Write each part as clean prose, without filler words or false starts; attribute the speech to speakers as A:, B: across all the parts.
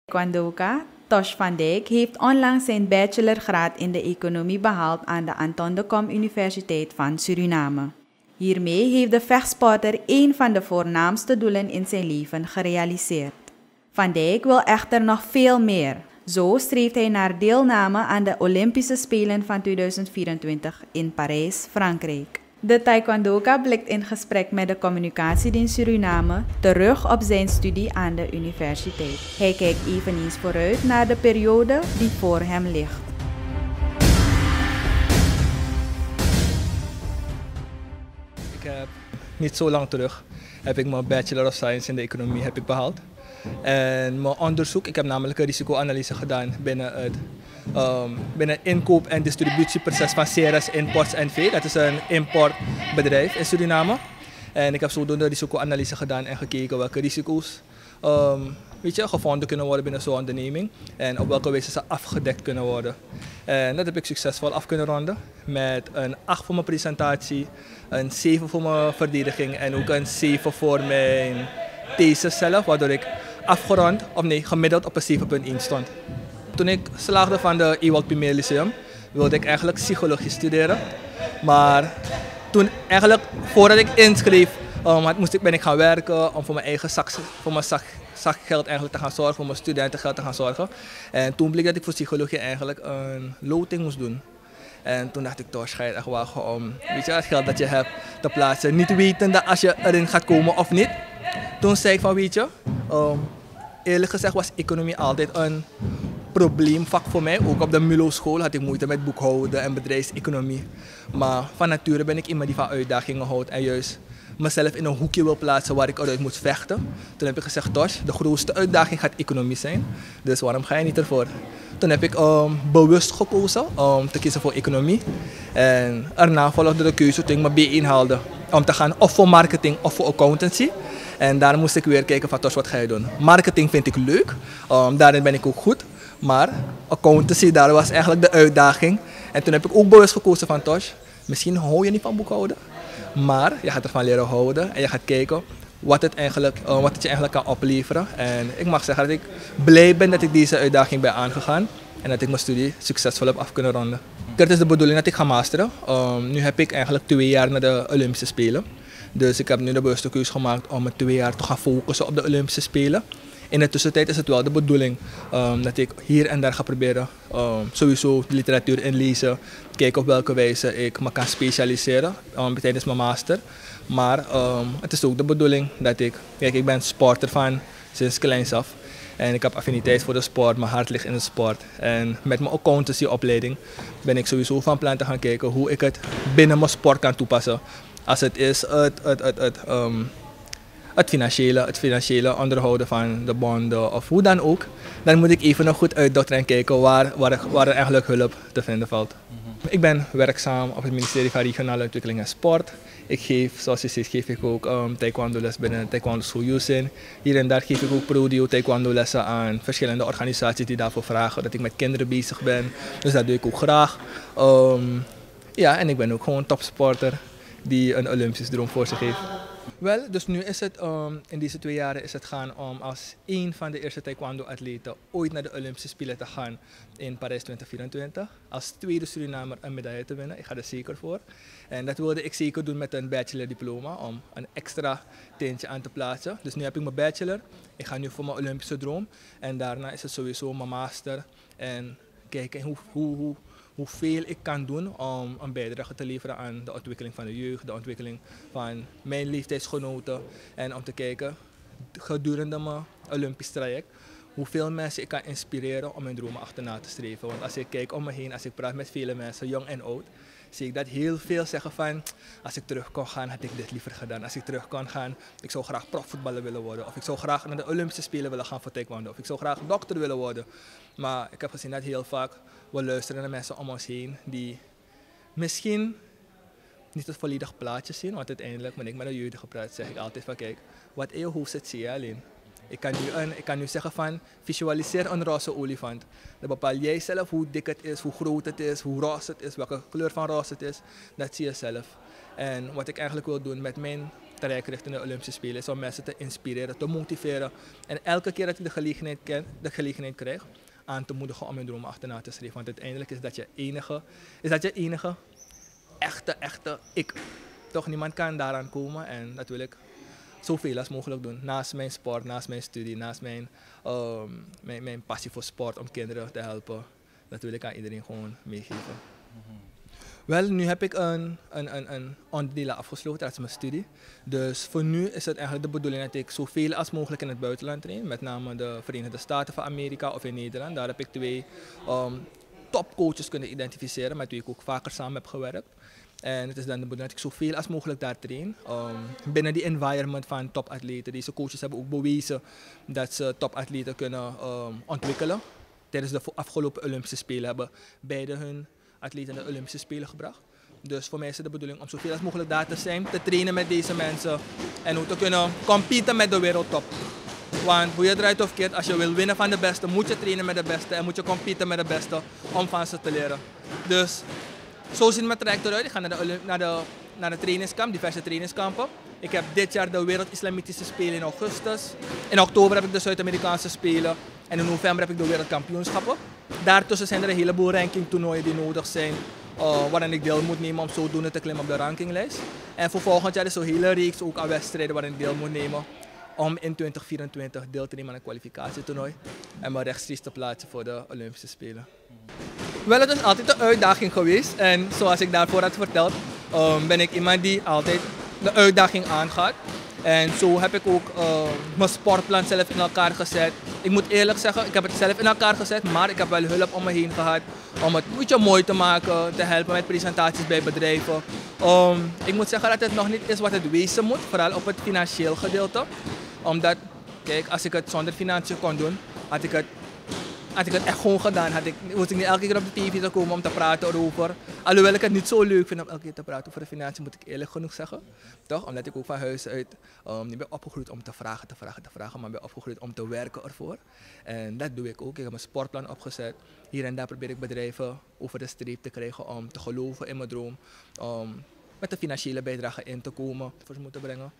A: Taekwondoka Tosh van Dijk heeft onlangs zijn bachelorgraad in de economie behaald aan de Anton de Kom Universiteit van Suriname. Hiermee heeft de vechtsporter een van de voornaamste doelen in zijn leven gerealiseerd. Van Dijk wil echter nog veel meer. Zo streeft hij naar deelname aan de Olympische Spelen van 2024 in Parijs, Frankrijk. De Taekwondoka blikt in gesprek met de Communicatiedienst Suriname terug op zijn studie aan de universiteit. Hij kijkt eveneens vooruit naar de periode die voor hem ligt.
B: Ik heb niet zo lang terug heb ik mijn Bachelor of Science in de economie behaald. En mijn onderzoek, ik heb namelijk een risicoanalyse gedaan binnen het inkoop- en distributieproces van Ceres Imports NV. Dat is een importbedrijf in Suriname. En ik heb zodoende een risicoanalyse gedaan en gekeken welke risico's gevonden kunnen worden binnen zo'n onderneming. En op welke wijze ze afgedekt kunnen worden. En dat heb ik succesvol af kunnen ronden. Met een 8 voor mijn presentatie, een 7 voor mijn verdediging en ook een 7 voor mijn thesis zelf. Waardoor ik gemiddeld op een 7,1 stond. Toen ik slaagde van de Ewald Primair Lyceum, wilde ik eigenlijk psychologie studeren. Maar toen eigenlijk, voordat ik inschreef, ben ik gaan werken om voor mijn eigen zakgeld eigenlijk te gaan zorgen, voor mijn studentengeld te gaan zorgen. En toen bleek dat ik voor psychologie eigenlijk een loting moest doen. En toen dacht ik toch, ga je echt wagen om het geld dat je hebt te plaatsen, niet wetende als je erin gaat komen of niet. Toen zei ik van eerlijk gezegd was economie altijd een probleemvak voor mij. Ook op de MULO school had ik moeite met boekhouden en bedrijfseconomie. Maar van nature ben ik iemand die van uitdagingen houdt en juist mezelf in een hoekje wil plaatsen waar ik eruit moet vechten. Toen heb ik gezegd, Tosh, de grootste uitdaging gaat economie zijn. Dus waarom ga je niet ervoor? Toen heb ik bewust gekozen om te kiezen voor economie. En daarna volgde de keuze toen ik mijn B1 haalde om te gaan of voor marketing of voor accountancy. En daar moest ik weer kijken van Tosh, wat ga je doen? Marketing vind ik leuk, daarin ben ik ook goed. Maar accountancy, daar was eigenlijk de uitdaging. En toen heb ik ook bewust gekozen van Tosh, misschien hou je niet van boekhouden. Maar je gaat ervan leren houden en je gaat kijken wat het je eigenlijk kan opleveren. En ik mag zeggen dat ik blij ben dat ik deze uitdaging ben aangegaan. En dat ik mijn studie succesvol heb af kunnen ronden. Het is de bedoeling dat ik ga masteren. Nu heb ik eigenlijk 2 jaar naar de Olympische Spelen. Dus ik heb nu de bewuste keuze gemaakt om met 2 jaar te gaan focussen op de Olympische Spelen. In de tussentijd is het wel de bedoeling dat ik hier en daar ga proberen sowieso de literatuur inlezen. Kijken op welke wijze ik me kan specialiseren tijdens mijn master. Maar het is ook de bedoeling dat ik ben sporter van sinds kleins af. En ik heb affiniteit voor de sport, mijn hart ligt in de sport. En met mijn accountancyopleiding ben ik sowieso van plan te gaan kijken hoe ik het binnen mijn sport kan toepassen. Als het is het financiële onderhouden van de bonden of hoe dan ook, dan moet ik even nog goed uitdokteren en kijken waar er eigenlijk hulp te vinden valt. Ik ben werkzaam op het ministerie van Regionale Ontwikkeling en Sport. Ik geef, zoals je ziet, geef ik ook taekwondo les binnen Taekwondo School Yusin. Hier en daar geef ik ook pro-dio taekwondo lessen aan verschillende organisaties die daarvoor vragen dat ik met kinderen bezig ben. Dus dat doe ik ook graag. En ik ben ook gewoon een topsporter die een Olympisch droom voor zich heeft. Wel, dus nu is het in deze 2 jaren is het gaan om als een van de eerste taekwondo-atleten ooit naar de Olympische Spelen te gaan in Parijs 2024. Als tweede Surinamer een medaille te winnen. Ik ga er zeker voor. En dat wilde ik zeker doen met een bachelordiploma om een extra tintje aan te plaatsen. Dus nu heb ik mijn bachelor. Ik ga nu voor mijn Olympische droom. En daarna is het sowieso mijn master. En kijken hoeveel ik kan doen om een bijdrage te leveren aan de ontwikkeling van de jeugd, de ontwikkeling van mijn leeftijdsgenoten. En om te kijken, gedurende mijn Olympisch traject, hoeveel mensen ik kan inspireren om mijn dromen achterna te streven. Want als ik kijk om me heen, als ik praat met vele mensen, jong en oud, zie ik dat heel veel zeggen van, als ik terug kon gaan, had ik dit liever gedaan. Als ik terug kon gaan, ik zou graag profvoetballer willen worden. Of ik zou graag naar de Olympische Spelen willen gaan voor taekwondo. Of ik zou graag dokter willen worden. Maar ik heb gezien dat heel vaak we luisteren naar mensen om ons heen die misschien niet het volledige plaatje zien. Want uiteindelijk, wanneer ik met een jeugdige praat, zeg ik altijd van kijk, wat in je hoofd zit, zie je alleen. Ik kan nu zeggen van, visualiseer een roze olifant. Dan bepaal jij zelf hoe dik het is, hoe groot het is, hoe roze het is, welke kleur van roze het is. Dat zie je zelf. En wat ik eigenlijk wil doen met mijn traject richting de Olympische Spelen is om mensen te inspireren, te motiveren. En elke keer dat je de gelegenheid krijgt, aan te moedigen om hun droom achterna te streven. Want uiteindelijk is dat je enige echte ik. Toch, niemand kan daaraan komen en dat wil ik zoveel als mogelijk doen. Naast mijn sport, naast mijn studie, naast mijn passie voor sport om kinderen te helpen. Dat wil ik aan iedereen gewoon meegeven. Wel, nu heb ik een onderdeel afgesloten, dat is mijn studie. Dus voor nu is het eigenlijk de bedoeling dat ik zoveel als mogelijk in het buitenland train. Met name de Verenigde Staten van Amerika of in Nederland. Daar heb ik 2 topcoaches kunnen identificeren met wie ik ook vaker samen heb gewerkt. En het is dan de bedoeling dat ik zoveel als mogelijk daar train. Binnen die environment van topatleten. Deze coaches hebben ook bewezen dat ze topatleten kunnen ontwikkelen. Tijdens de afgelopen Olympische Spelen hebben beide hun atleten naar de Olympische Spelen gebracht. Dus voor mij is het de bedoeling om zoveel als mogelijk daar te zijn, te trainen met deze mensen en ook te kunnen competen met de wereldtop. Want hoe je eruit of keert, als je wil winnen van de beste, moet je trainen met de beste en moet je competen met de beste om van ze te leren. Dus zo ziet mijn traject eruit. Ik ga naar de trainingskamp, diverse trainingskampen. Ik heb dit jaar de Wereld-Islamitische Spelen in augustus. In oktober heb ik de Zuid-Amerikaanse Spelen. En in november heb ik de wereldkampioenschappen. Daartussen zijn er een heleboel rankingtoernooien die nodig zijn. Waarin ik deel moet nemen om zodoende te klimmen op de rankinglijst. En voor volgend jaar is er een hele reeks ook aan wedstrijden waarin ik deel moet nemen. Om in 2024 deel te nemen aan een kwalificatietoernooi. En me rechtstreeks te plaatsen voor de Olympische Spelen. Wel, het is altijd een uitdaging geweest. En zoals ik daarvoor had verteld, ben ik iemand die altijd de uitdaging aangaat. En zo heb ik ook mijn sportplan zelf in elkaar gezet. Ik moet eerlijk zeggen, ik heb het zelf in elkaar gezet, maar ik heb wel hulp om me heen gehad. Om het een beetje mooi te maken, te helpen met presentaties bij bedrijven. Ik moet zeggen dat het nog niet is wat het wezen moet, vooral op het financieel gedeelte. Omdat, kijk, als ik het zonder financiën kon doen, had ik het echt gewoon gedaan. Moest ik niet elke keer op de tv te komen om te praten erover. Alhoewel ik het niet zo leuk vind om elke keer te praten over de financiën, moet ik eerlijk genoeg zeggen. Toch? Omdat ik ook van huis uit niet ben opgegroeid om te vragen, maar ben opgegroeid om te werken ervoor. En dat doe ik ook. Ik heb een sportplan opgezet. Hier en daar probeer ik bedrijven over de streep te krijgen om te geloven in mijn droom. Om met de financiële bijdrage in te komen, voor ze moeten brengen.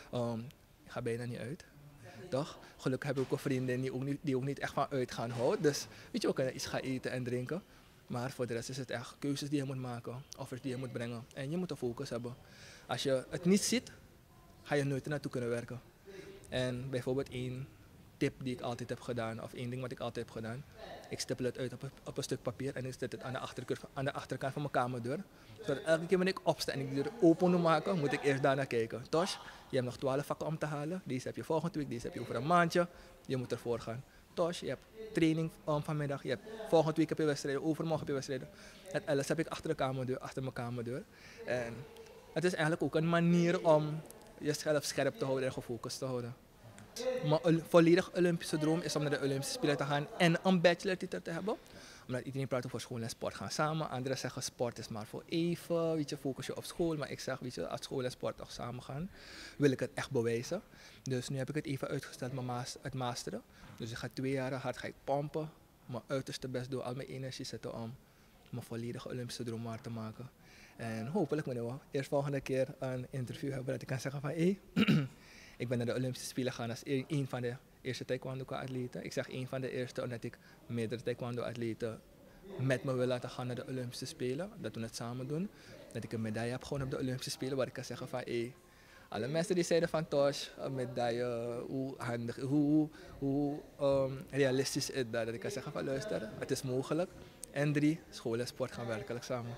B: Ik ga bijna niet uit. Toch? Gelukkig heb ik ook een vriendin die ook niet echt van uitgaan houdt. Dus weet je, we kunnen iets gaan eten en drinken. Maar voor de rest is het echt keuzes die je moet maken, offers die je moet brengen. En je moet een focus hebben. Als je het niet ziet, ga je nooit er naartoe kunnen werken. En bijvoorbeeld één tip die ik altijd heb gedaan, of één ding wat ik altijd heb gedaan. Ik stippel het uit op een stuk papier en ik zet het aan de achterkant van mijn kamerdeur. Zodat elke keer wanneer ik opsta en ik de deur open moet maken, moet ik eerst daarnaar kijken. Tosh, je hebt nog 12 vakken om te halen. Deze heb je volgende week, deze heb je over een maandje. Je moet ervoor gaan. Tosh, je hebt training vanmiddag. Volgende week heb je wedstrijden, overmorgen heb je wedstrijden. Dat alles heb ik achter mijn kamerdeur. En het is eigenlijk ook een manier om jezelf scherp te houden en gefocust te houden. Mijn volledig Olympische droom is om naar de Olympische Spelen te gaan en een bachelortitel te hebben. Omdat iedereen praat over school en sport gaan samen. Anderen zeggen sport is maar voor even, weet je, focus je op school. Maar ik zeg, weet je, als school en sport toch samen gaan, wil ik het echt bewijzen. Dus nu heb ik het even uitgesteld, het masteren. Dus ik ga 2 jaar hard pompen, mijn uiterste best doen, al mijn energie zetten om mijn volledige Olympische droom waar te maken. En hopelijk moeten we eerst volgende keer een interview hebben dat ik kan zeggen van hé, ik ben naar de Olympische Spelen gegaan als een van de eerste taekwondo-atleten. Ik zeg een van de eerste omdat ik meerdere taekwondo-atleten met me wil laten gaan naar de Olympische Spelen. Dat we het samen doen. Dat ik een medaille heb gewoon op de Olympische Spelen waar ik kan zeggen van alle mensen die zeiden van Tosh, een medaille, hoe handig, hoe realistisch is dat? Dat ik kan zeggen van luister, het is mogelijk. En 3, school en sport gaan werkelijk samen.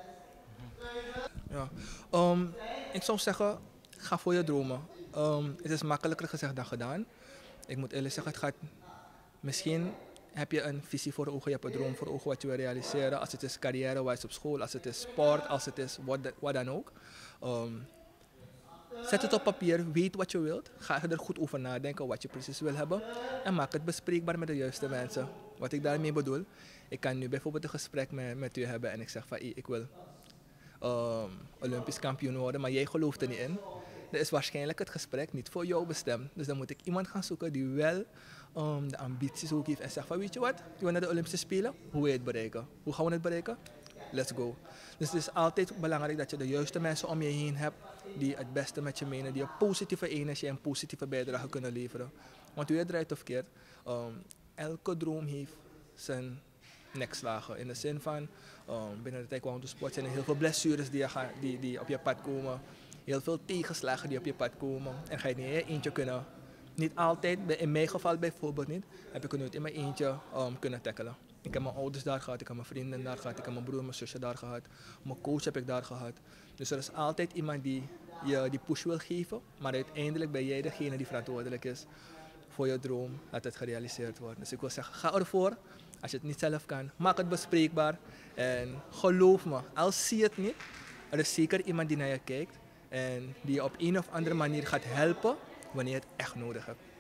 B: Ja. Ik zou zeggen, ga voor je dromen. Het is makkelijker gezegd dan gedaan. Ik moet eerlijk zeggen, misschien heb je een visie voor ogen, je hebt een droom voor ogen wat je wil realiseren. Als het is carrière-wise op school, als het is sport, als het is wat dan ook. Zet het op papier, weet wat je wilt. Ga er goed over nadenken wat je precies wil hebben. En maak het bespreekbaar met de juiste mensen. Wat ik daarmee bedoel, ik kan nu bijvoorbeeld een gesprek met u hebben en ik zeg van ik wil Olympisch kampioen worden, maar jij gelooft er niet in. Dan is waarschijnlijk het gesprek niet voor jou bestemd. Dus dan moet ik iemand gaan zoeken die wel de ambities ook heeft en zegt van weet je wat, je wil naar de Olympische Spelen, hoe wil je het bereiken? Hoe gaan we het bereiken? Let's go. Dus het is altijd belangrijk dat je de juiste mensen om je heen hebt die het beste met je menen, die een positieve energie en positieve bijdrage kunnen leveren. Want hoe je draait of keert, elke droom heeft zijn nekslagen. In de zin van, binnen de taekwondo sport zijn er heel veel blessures die op je pad komen. Heel veel tegenslagen die op je pad komen. En ga je niet in je eentje kunnen. Niet altijd, in mijn geval bijvoorbeeld niet, heb ik het nooit in mijn eentje kunnen tackelen. Ik heb mijn ouders daar gehad, ik heb mijn vrienden daar gehad, ik heb mijn broer en mijn zusje daar gehad. Mijn coach heb ik daar gehad. Dus er is altijd iemand die je die push wil geven, maar uiteindelijk ben jij degene die verantwoordelijk is voor je droom, dat het gerealiseerd wordt. Dus ik wil zeggen, ga ervoor. Als je het niet zelf kan, maak het bespreekbaar. En geloof me, als zie je het niet, er is zeker iemand die naar je kijkt en die je op een of andere manier gaat helpen wanneer je het echt nodig hebt.